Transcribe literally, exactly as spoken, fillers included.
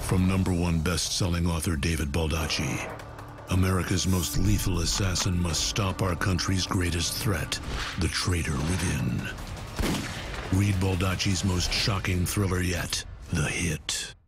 From number one best-selling author David Baldacchi, America's most lethal assassin must stop our country's greatest threat, the traitor within. Read Baldacchi's most shocking thriller yet, The Hit.